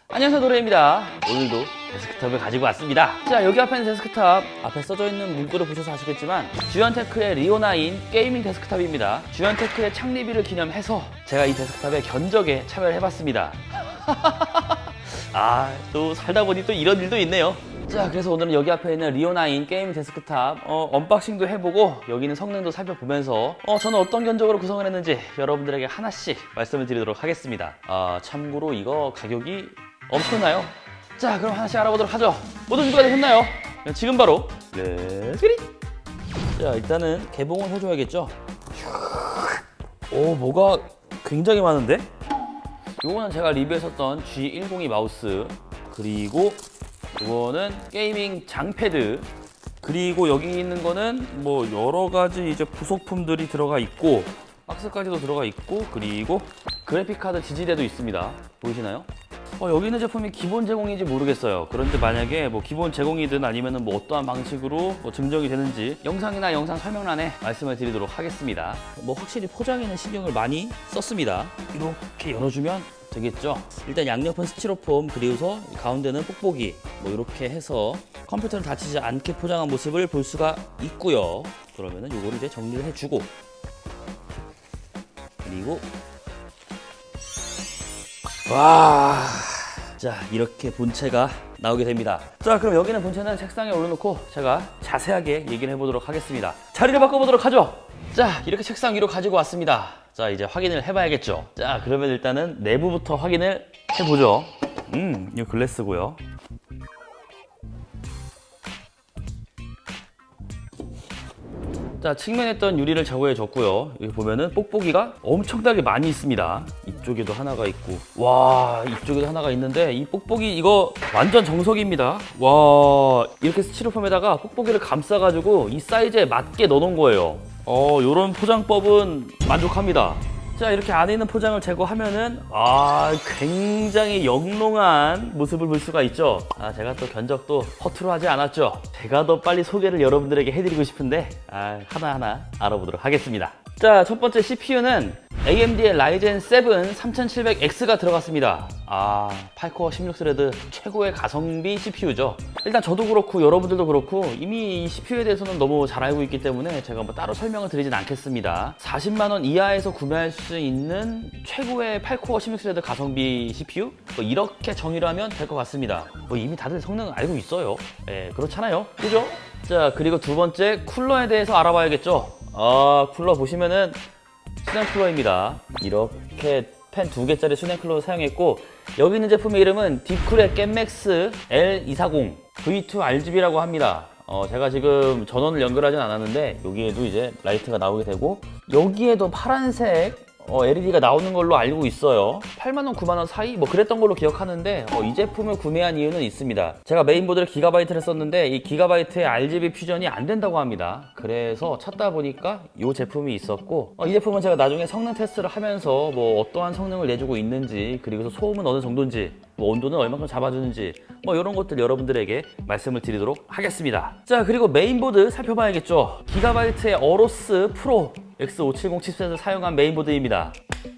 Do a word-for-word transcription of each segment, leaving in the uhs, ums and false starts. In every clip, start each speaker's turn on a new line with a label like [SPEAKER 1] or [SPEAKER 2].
[SPEAKER 1] 안녕하세요, 노래입니다. 오늘도 데스크탑을 가지고 왔습니다. 자, 여기 앞에 있는 데스크탑, 앞에 써져 있는 문구를 보셔서 아시겠지만 주연테크의 리오나인 게이밍 데스크탑입니다. 주연테크의 창립일을 기념해서 제가 이 데스크탑의 견적에 참여를 해봤습니다. 아, 또 살다 보니 또 이런 일도 있네요. 자, 그래서 오늘은 여기 앞에 있는 리오나인 게이밍 데스크탑 어, 언박싱도 해보고 여기는 성능도 살펴보면서 어, 저는 어떤 견적으로 구성을 했는지 여러분들에게 하나씩 말씀을 드리도록 하겠습니다. 아, 참고로 이거 가격이 엄청나요? 자, 그럼 하나씩 알아보도록 하죠. 모든 준비가 되셨나요? 지금 바로 렛츠기릿! 자, 일단은 개봉을 해줘야겠죠? 오, 뭐가 굉장히 많은데? 요거는 제가 리뷰했었던 지 백이 마우스, 그리고 이거는 게이밍 장패드, 그리고 여기 있는 거는 뭐 여러 가지 이제 부속품들이 들어가 있고 박스까지도 들어가 있고, 그리고 그래픽카드 지지대도 있습니다. 보이시나요? 어, 여기 있는 제품이 기본 제공인지 모르겠어요. 그런데 만약에 뭐 기본 제공이든 아니면은 뭐 어떠한 방식으로 뭐 증정이 되는지 영상이나 영상 설명란에 말씀을 드리도록 하겠습니다. 뭐 확실히 포장에는 신경을 많이 썼습니다. 이렇게 열어주면 되겠죠. 일단 양옆은 스티로폼, 그리고서 가운데는 뽁뽁이, 뭐 이렇게 해서 컴퓨터를 다치지 않게 포장한 모습을 볼 수가 있고요. 그러면은 요거를 이제 정리를 해주고, 그리고 와, 자, 이렇게 본체가 나오게 됩니다. 자, 그럼 여기는 본체는 책상에 올려놓고 제가 자세하게 얘기를 해보도록 하겠습니다. 자리를 바꿔보도록 하죠. 자, 이렇게 책상 위로 가지고 왔습니다. 자, 이제 확인을 해봐야겠죠. 자, 그러면 일단은 내부부터 확인을 해보죠. 음, 이거 글래스고요. 자, 측면에 있던 유리를 제거해줬고요. 여기 보면은 뽁뽁이가 엄청나게 많이 있습니다. 이쪽에도 하나가 있고, 와, 이쪽에도 하나가 있는데 이 뽁뽁이 이거 완전 정석입니다. 와, 이렇게 스티로폼에다가 뽁뽁이를 감싸가지고 이 사이즈에 맞게 넣어놓은 거예요. 어, 요런 포장법은 만족합니다. 자, 이렇게 안에 있는 포장을 제거하면은 아, 굉장히 영롱한 모습을 볼 수가 있죠. 아, 제가 또 견적도 허투루 하지 않았죠. 제가 더 빨리 소개를 여러분들에게 해드리고 싶은데 아, 하나하나 알아보도록 하겠습니다. 자, 첫 번째 씨피유는 에이엠디의 라이젠 세븐 삼천칠백 엑스가 들어갔습니다. 아, 팔 코어 십육 스레드 최고의 가성비 씨피유죠. 일단 저도 그렇고 여러분들도 그렇고 이미 이 씨피유에 대해서는 너무 잘 알고 있기 때문에 제가 뭐 따로 설명을 드리진 않겠습니다. 사십만 원 이하에서 구매할 수 있는 최고의 팔 코어 십육 스레드 가성비 씨피유? 뭐 이렇게 정의를 하면 될 것 같습니다. 뭐 이미 다들 성능 알고 있어요. 예, 그렇잖아요. 그죠? 자, 그리고 두 번째 쿨러에 대해서 알아봐야겠죠. 아, 쿨러 보시면은 수냉 쿨러입니다. 이렇게 팬 두 개짜리 수냉 쿨러 사용했고, 여기 있는 제품의 이름은 디쿨의 겜맥스 엘 이사공 브이 투 알지비라고 합니다. 어, 제가 지금 전원을 연결하진 않았는데 여기에도 이제 라이트가 나오게 되고, 여기에도 파란색 어, 엘이디가 나오는 걸로 알고 있어요. 팔만 원, 구만 원 사이? 뭐 그랬던 걸로 기억하는데 어, 이 제품을 구매한 이유는 있습니다. 제가 메인보드를 기가바이트를 썼는데 이 기가바이트의 알지비 퓨전이 안 된다고 합니다. 그래서 찾다 보니까 이 제품이 있었고, 어, 이 제품은 제가 나중에 성능 테스트를 하면서 뭐 어떠한 성능을 내주고 있는지, 그리고 소음은 어느 정도인지, 뭐 온도는 얼마큼 잡아주는지, 뭐 이런 것들 여러분들에게 말씀을 드리도록 하겠습니다. 자, 그리고 메인보드 살펴봐야겠죠. 기가바이트의 어로스 프로 엑스 오백칠십 칩셋을 사용한 메인보드입니다.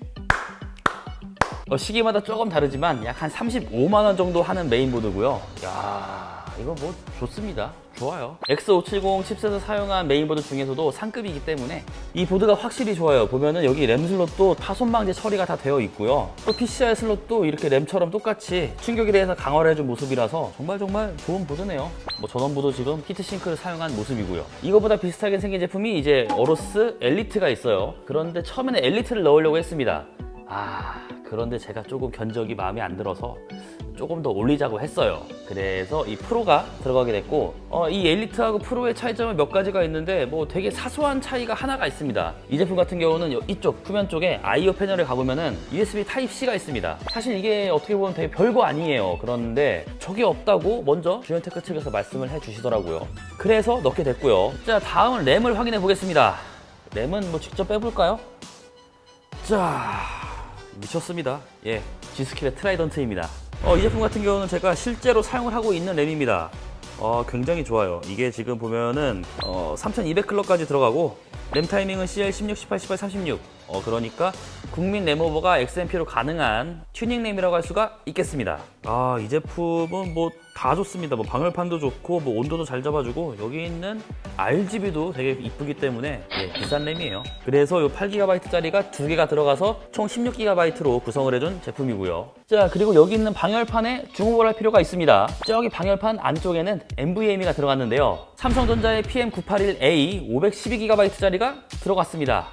[SPEAKER 1] 어, 시기마다 조금 다르지만 약 한 삼십오만 원 정도 하는 메인보드고요. 야, 이거 뭐 좋습니다. 좋아요. 엑스 오백칠십 칩셋을 사용한 메인보드 중에서도 상급이기 때문에 이 보드가 확실히 좋아요. 보면은 여기 램 슬롯도 파손 방지 처리가 다 되어 있고요. 또 피씨아이 슬롯도 이렇게 램처럼 똑같이 충격에 대해서 강화를 해준 모습이라서 정말 정말 좋은 보드네요. 뭐 전원부도 지금 히트싱크를 사용한 모습이고요. 이거보다 비슷하게 생긴 제품이 이제 어로스 엘리트가 있어요. 그런데 처음에는 엘리트를 넣으려고 했습니다. 아, 그런데 제가 조금 견적이 마음에 안 들어서 조금 더 올리자고 했어요. 그래서 이 프로가 들어가게 됐고, 어, 이 엘리트하고 프로의 차이점은 몇 가지가 있는데 뭐 되게 사소한 차이가 하나가 있습니다. 이 제품 같은 경우는 이쪽 후면 쪽에 아이오 패널에 가보면은 유에스비 타입 씨가 있습니다. 사실 이게 어떻게 보면 되게 별거 아니에요. 그런데 저게 없다고 먼저 주연테크 측에서 말씀을 해주시더라고요. 그래서 넣게 됐고요. 자, 다음은 램을 확인해 보겠습니다. 램은 뭐 직접 빼볼까요? 자, 미쳤습니다. 예, G스킬의 트라이던트입니다. 어, 이 제품 같은 경우는 제가 실제로 사용을 하고 있는 램입니다. 어, 굉장히 좋아요. 이게 지금 보면은 어, 삼천이백 클럭까지 들어가고 램 타이밍은 씨엘 십육, 십팔, 십팔, 삼십육. 어, 그러니까 국민 램오버가 엑스엠피로 가능한 튜닝 램이라고 할 수가 있겠습니다. 아, 이 제품은 뭐 다 좋습니다. 뭐 방열판도 좋고 뭐 온도도 잘 잡아주고 여기 있는 알지비도 되게 이쁘기 때문에 예, 비싼 램이에요. 그래서 이 팔 기가바이트짜리가 두 개가 들어가서 총 십육 기가바이트로 구성을 해준 제품이고요. 자, 그리고 여기 있는 방열판에 주목을 할 필요가 있습니다. 저기 방열판 안쪽에는 엔브이에이가 들어갔는데요. 삼성전자의 피엠 구백팔십일 에이 오백십이 기가바이트짜리가 들어갔습니다.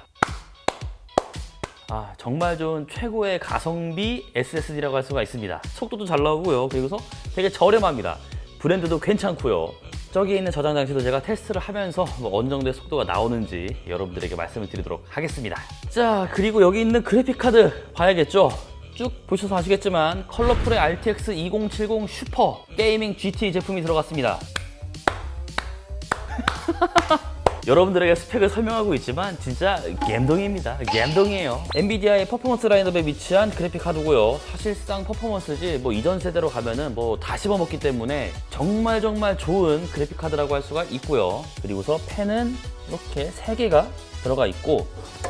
[SPEAKER 1] 아, 정말 좋은 최고의 가성비 에스에스디라고 할 수가 있습니다. 속도도 잘 나오고요. 그리고서 되게 저렴합니다. 브랜드도 괜찮고요. 저기 있는 저장 장치도 제가 테스트를 하면서 뭐 어느 정도의 속도가 나오는지 여러분들에게 말씀을 드리도록 하겠습니다. 자, 그리고 여기 있는 그래픽카드 봐야겠죠? 쭉 보셔서 아시겠지만 컬러풀의 알티엑스 이공칠공 슈퍼 게이밍 지티 제품이 들어갔습니다. 여러분들에게 스펙을 설명하고 있지만 진짜 갬동입니다. 갬동이에요. 엔비디아의 퍼포먼스 라인업에 위치한 그래픽 카드고요. 사실상 퍼포먼스지 뭐 이전 세대로 가면은 뭐 다 씹어먹기 때문에 정말 정말 좋은 그래픽 카드라고 할 수가 있고요. 그리고서 펜은 이렇게 세 개가 들어가 있고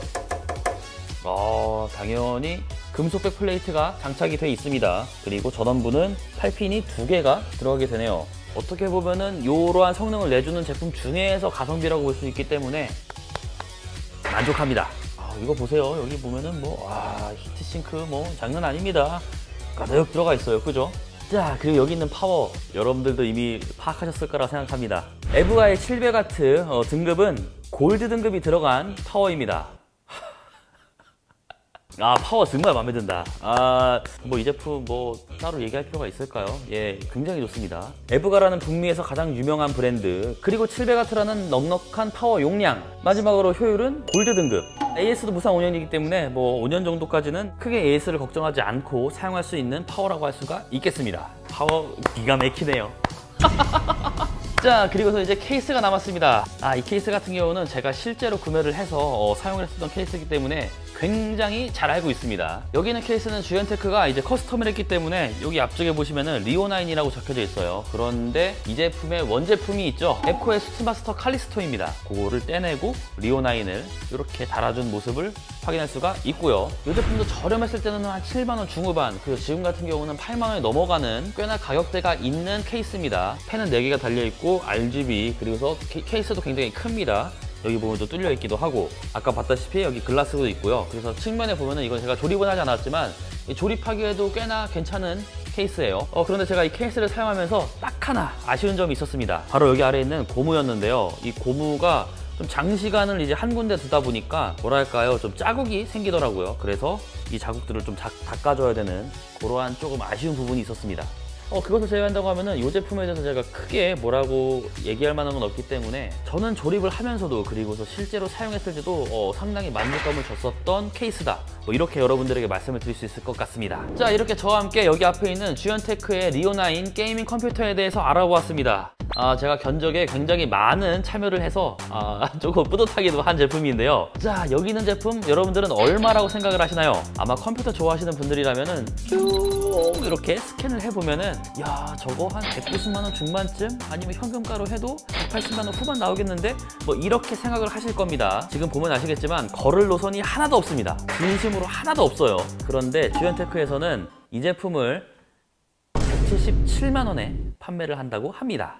[SPEAKER 1] 어, 당연히 금속백 플레이트가 장착이 되어 있습니다. 그리고 전원부는 팔 핀이 두 개가 들어가게 되네요. 어떻게 보면은 이러한 성능을 내주는 제품 중에서 가성비라고 볼 수 있기 때문에 만족합니다. 아, 이거 보세요. 여기 보면은 뭐 아, 히트싱크 뭐 장난 아닙니다. 가득 들어가 있어요. 그죠? 자, 그리고 여기 있는 파워 여러분들도 이미 파악하셨을 거라 생각합니다. 에브아이 칠백 와트 어, 등급은 골드 등급이 들어간 파워입니다. 아, 파워 정말 마음에 든다. 아, 뭐 이 제품 뭐 따로 얘기할 필요가 있을까요? 예, 굉장히 좋습니다. 에브가라는 북미에서 가장 유명한 브랜드, 그리고 칠백 와트라는 넉넉한 파워 용량, 마지막으로 효율은 골드 등급. 에이에스도 무상 오 년이기 때문에 뭐 오 년 정도까지는 크게 에이에스를 걱정하지 않고 사용할 수 있는 파워라고 할 수가 있겠습니다. 파워 기가 막히네요. 자, 그리고서 이제 케이스가 남았습니다. 아, 이 케이스 같은 경우는 제가 실제로 구매를 해서 어, 사용을 했었던 케이스이기 때문에 굉장히 잘 알고 있습니다. 여기 있는 케이스는 주연테크가 이제 커스텀을 했기 때문에 여기 앞쪽에 보시면은 리오나인이라고 적혀져 있어요. 그런데 이 제품의 원제품이 있죠. 에코의 수트마스터 칼리스토입니다. 그거를 떼내고 리오나인을 이렇게 달아준 모습을 확인할 수가 있고요. 이 제품도 저렴했을 때는 한 칠만 원 중후반, 그리고 지금 같은 경우는 팔만 원이 넘어가는 꽤나 가격대가 있는 케이스입니다. 펜은 네 개가 달려있고 알지비, 그리고서 케이스도 굉장히 큽니다. 여기 보면 또 뚫려 있기도 하고, 아까 봤다시피 여기 글라스도 있고요. 그래서 측면에 보면은 이건 제가 조립은 하지 않았지만 조립하기에도 꽤나 괜찮은 케이스예요. 어, 그런데 제가 이 케이스를 사용하면서 딱 하나 아쉬운 점이 있었습니다. 바로 여기 아래에 있는 고무였는데요. 이 고무가 좀 장시간을 이제 한 군데 두다 보니까 뭐랄까요, 좀 자국이 생기더라고요. 그래서 이 자국들을 좀 자, 닦아줘야 되는 그러한 조금 아쉬운 부분이 있었습니다. 어, 그것을 제외한다고 하면은 이 제품에 대해서 제가 크게 뭐라고 얘기할 만한 건 없기 때문에 저는 조립을 하면서도, 그리고서 실제로 사용했을 때도 어, 상당히 만족감을 줬었던 케이스다, 뭐 이렇게 여러분들에게 말씀을 드릴 수 있을 것 같습니다. 자, 이렇게 저와 함께 여기 앞에 있는 주연테크의 리오나인 게이밍 컴퓨터에 대해서 알아보았습니다. 아, 제가 견적에 굉장히 많은 참여를 해서 아, 조금 뿌듯하기도 한 제품인데요. 자, 여기 있는 제품 여러분들은 얼마라고 생각을 하시나요? 아마 컴퓨터 좋아하시는 분들이라면은 쭉 이렇게 스캔을 해보면은 야, 저거 한 백구십만 원 중반쯤? 아니면 현금가로 해도 백팔십만 원 후반 나오겠는데? 뭐 이렇게 생각을 하실 겁니다. 지금 보면 아시겠지만 거를 노선이 하나도 없습니다. 진심으로 하나도 없어요. 그런데 주연테크에서는 이 제품을 백칠십칠만 원에 판매를 한다고 합니다.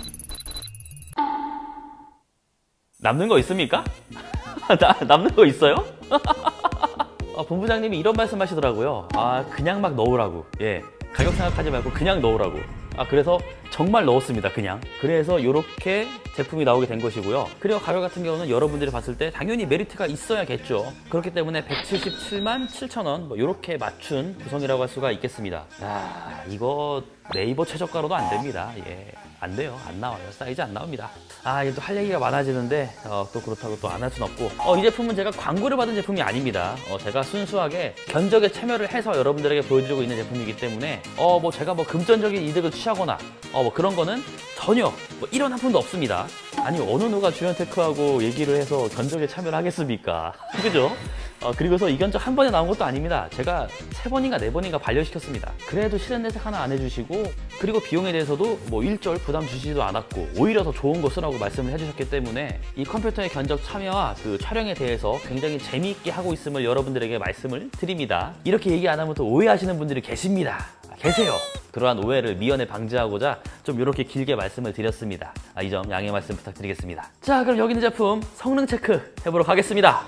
[SPEAKER 1] 남는 거 있습니까? 나, 남는 거 있어요? 아, 본부장님이 이런 말씀 하시더라고요. 아, 그냥 막 넣으라고. 예, 가격 생각하지 말고 그냥 넣으라고. 아, 그래서 정말 넣었습니다. 그냥. 그래서 이렇게 제품이 나오게 된 것이고요. 그리고 가격 같은 경우는 여러분들이 봤을 때 당연히 메리트가 있어야겠죠. 그렇기 때문에 백칠십칠만 칠천 원 뭐 이렇게 맞춘 구성이라고 할 수가 있겠습니다. 야, 이거 네이버 최저가로도 안 됩니다. 예, 안 돼요. 안 나와요. 사이즈 안 나옵니다. 아, 이게 또 할 얘기가 많아지는데 어, 또 그렇다고 또 안 할 순 없고, 어, 이 제품은 제가 광고를 받은 제품이 아닙니다. 어, 제가 순수하게 견적에 참여를 해서 여러분들에게 보여드리고 있는 제품이기 때문에 어, 뭐 제가 뭐 금전적인 이득을 취하거나 어, 뭐 그런 거는 전혀 뭐 이런 한 푼도 없습니다. 아니, 어느 누가 주연테크하고 얘기를 해서 견적에 참여를 하겠습니까? 그죠? 어, 그리고서 이 견적 한 번에 나온 것도 아닙니다. 제가 세 번인가 네 번인가 반려시켰습니다. 그래도 실행 내색 하나 안 해주시고, 그리고 비용에 대해서도 뭐 일절 부담 주시지도 않았고 오히려 더 좋은 거 쓰라고 말씀을 해주셨기 때문에 이 컴퓨터의 견적 참여와 그 촬영에 대해서 굉장히 재미있게 하고 있음을 여러분들에게 말씀을 드립니다. 이렇게 얘기 안 하면 또 오해하시는 분들이 계십니다. 아, 계세요. 그러한 오해를 미연에 방지하고자 좀 이렇게 길게 말씀을 드렸습니다. 아, 이 점 양해 말씀 부탁드리겠습니다. 자, 그럼 여기 있는 제품 성능 체크 해보도록 하겠습니다.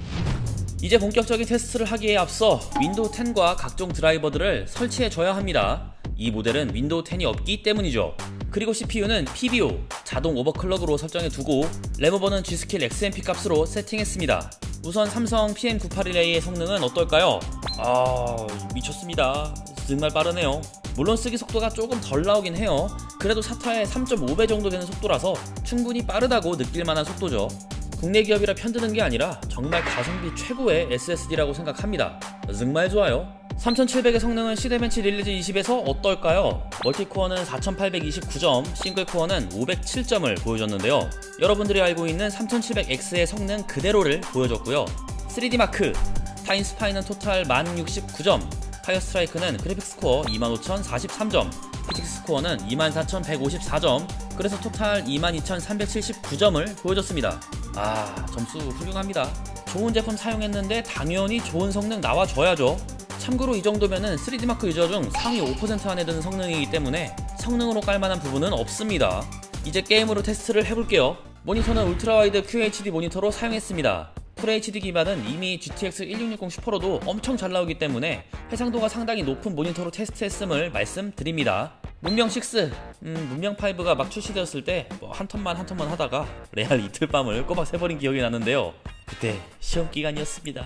[SPEAKER 1] 이제 본격적인 테스트를 하기에 앞서 윈도우 텐과 각종 드라이버들을 설치해 줘야 합니다. 이 모델은 윈도우 텐이 없기 때문이죠. 그리고 씨피유는 피비오, 자동 오버클럭으로 설정해 두고 램오버는 G스킬 엑스엠피 값으로 세팅했습니다. 우선 삼성 피엠 구팔일 에이의 성능은 어떨까요? 아, 미쳤습니다. 정말 빠르네요. 물론 쓰기 속도가 조금 덜 나오긴 해요. 그래도 사타의 삼 점 오 배 정도 되는 속도라서 충분히 빠르다고 느낄 만한 속도죠. 국내 기업이라 편드는 게 아니라 정말 가성비 최고의 에스에스디라고 생각합니다. 정말 좋아요. 삼천칠백의 성능은 시대벤치 릴리즈 이십에서 어떨까요? 멀티코어는 사천팔백이십구 점, 싱글코어는 오백칠 점을 보여줬는데요. 여러분들이 알고 있는 삼천칠백 엑스의 성능 그대로를 보여줬고요. 쓰리디 마크, 타임스파이는 토탈 만 육십구 점, 파이어스트라이크는 그래픽스코어 이만 오천사십삼 점, 피직스코어는 이만 사천백오십사 점, 그래서 토탈 이만 이천삼백칠십구 점을 보여줬습니다. 아, 점수 훌륭합니다. 좋은 제품 사용했는데 당연히 좋은 성능 나와줘야죠. 참고로 이 정도면은 쓰리디 마크 유저 중 상위 오 퍼센트 안에 드는 성능이기 때문에 성능으로 깔만한 부분은 없습니다. 이제 게임으로 테스트를 해볼게요. 모니터는 울트라와이드 큐에이치디 모니터로 사용했습니다. 풀에이치디 기반은 이미 지티엑스 일육육공 슈퍼로도 엄청 잘 나오기 때문에 해상도가 상당히 높은 모니터로 테스트했음을 말씀드립니다. 문명 육, 음, 문명 오가 막 출시되었을 때 뭐 한 턴만 한 턴만 하다가 레알 이틀밤을 꼬박 새버린 기억이 나는데요. 그때 시험 기간이었습니다.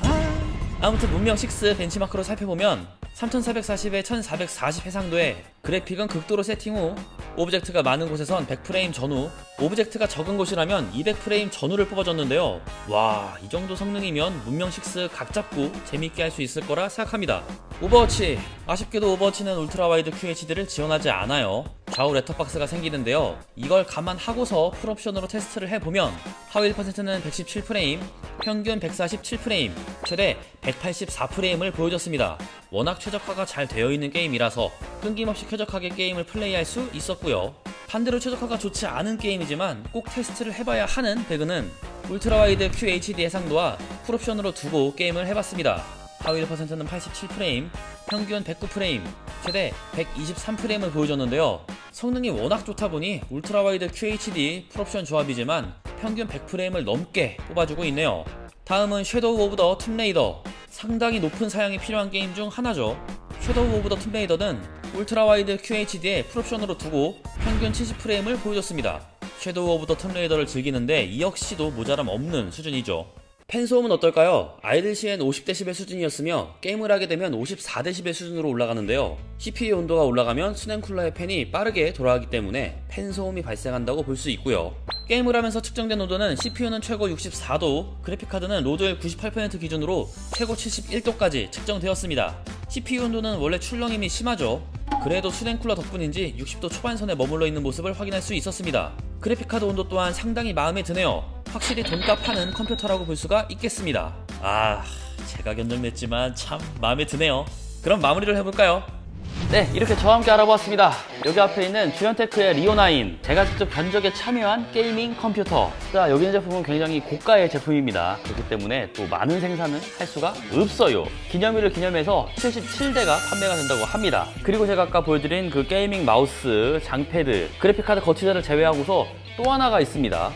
[SPEAKER 1] 아, 아무튼 문명 육 벤치마크로 살펴보면 삼천사백사십에 천사백사십 해상도에 그래픽은 극도로 세팅 후 오브젝트가 많은 곳에선 백 프레임 전후, 오브젝트가 적은 곳이라면 이백 프레임 전후를 뽑아줬는데요. 와, 이 정도 성능이면 문명 육 각 잡고 재밌게 할 수 있을 거라 생각합니다. 오버워치, 아쉽게도 오버워치는 울트라와이드 큐에이치디를 지원하지 않아요. 좌우 렛터박스가 생기는데요. 이걸 감안하고서 풀옵션으로 테스트를 해보면 하위 일 퍼센트는 백십칠 프레임, 평균 백사십칠 프레임, 최대 백팔십사 프레임을 보여줬습니다. 워낙 최적화가 잘 되어 있는 게임이라서 끊김없이 쾌적하게 게임을 플레이할 수 있었고요. 반대로 최적화가 좋지 않은 게임이지만 꼭 테스트를 해봐야 하는 배그는 울트라와이드 큐에이치디 해상도와 풀옵션으로 두고 게임을 해봤습니다. 하위 일 퍼센트는 팔십칠 프레임, 평균 백구 프레임, 최대 백이십삼 프레임을 보여줬는데요. 성능이 워낙 좋다 보니 울트라와이드 큐에이치디 풀옵션 조합이지만 평균 백 프레임을 넘게 뽑아주고 있네요. 다음은 섀도우 오브 더 툼레이더, 상당히 높은 사양이 필요한 게임 중 하나죠. 섀도우 오브 더 툼레이더는 울트라와이드 큐에이치디에 풀옵션으로 두고 평균 칠십 프레임을 보여줬습니다. 섀도우 오브 더 툼레이더를 즐기는데 이 역시도 모자람 없는 수준이죠. 팬소음은 어떨까요? 아이들 시엔 오십 데시벨 수준이었으며 게임을 하게 되면 오십사 데시벨 수준으로 올라가는데요. 씨피유 온도가 올라가면 수냉쿨러의 팬이 빠르게 돌아가기 때문에 팬소음이 발생한다고 볼 수 있고요. 게임을 하면서 측정된 온도는 씨피유는 최고 육십사 도, 그래픽카드는 로드웰 구십팔 퍼센트 기준으로 최고 칠십일 도까지 측정되었습니다. 씨피유 온도는 원래 출렁임이 심하죠. 그래도 수냉쿨러 덕분인지 육십 도 초반선에 머물러 있는 모습을 확인할 수 있었습니다. 그래픽카드 온도 또한 상당히 마음에 드네요. 확실히 돈값 하는 컴퓨터라고 볼 수가 있겠습니다. 아, 제가 견적냈지만 참 마음에 드네요. 그럼 마무리를 해볼까요? 네, 이렇게 저와 함께 알아보았습니다. 여기 앞에 있는 주연테크의 리오나인, 제가 직접 견적에 참여한 게이밍 컴퓨터. 자, 여기 있는 제품은 굉장히 고가의 제품입니다. 그렇기 때문에 또 많은 생산은 할 수가 없어요. 기념일을 기념해서 칠십칠 대가 판매가 된다고 합니다. 그리고 제가 아까 보여드린 그 게이밍 마우스, 장패드, 그래픽카드 거치대를 제외하고서 또 하나가 있습니다.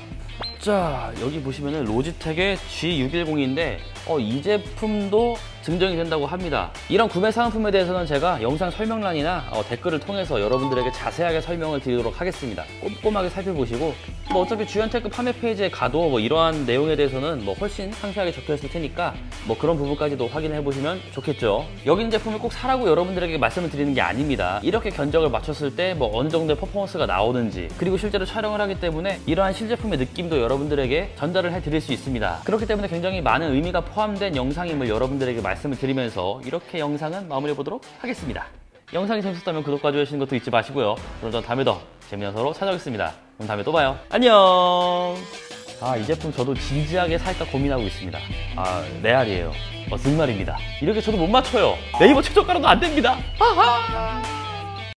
[SPEAKER 1] 자, 여기 보시면은 로지텍의 지 육백십인데 어, 이 제품도 증정이 된다고 합니다. 이런 구매 사은품에 대해서는 제가 영상 설명란이나 어, 댓글을 통해서 여러분들에게 자세하게 설명을 드리도록 하겠습니다. 꼼꼼하게 살펴보시고, 뭐 어차피 주연테크 판매 페이지에 가도 뭐 이러한 내용에 대해서는 뭐 훨씬 상세하게 적혀있을 테니까 뭐 그런 부분까지도 확인해 보시면 좋겠죠. 여기 있는 제품을 꼭 사라고 여러분들에게 말씀을 드리는 게 아닙니다. 이렇게 견적을 맞췄을 때 뭐 어느 정도의 퍼포먼스가 나오는지, 그리고 실제로 촬영을 하기 때문에 이러한 실제품의 느낌도 여러분들에게 전달을 해 드릴 수 있습니다. 그렇기 때문에 굉장히 많은 의미가 포함된 영상임을 여러분들에게 말씀을 드리면서 이렇게 영상은 마무리해 보도록 하겠습니다. 영상이 재밌었다면 구독과 좋아요 해주시는 것도 잊지 마시고요. 그럼 전 다음에 더 재미난 서로 찾아오겠습니다. 그럼 다음에 또 봐요. 안녕. 아, 이 제품 저도 진지하게 살까 고민하고 있습니다. 아, 레알이에요. 어, 정말입니다. 이렇게 저도 못 맞춰요. 네이버 최저가로도 안 됩니다. 하하!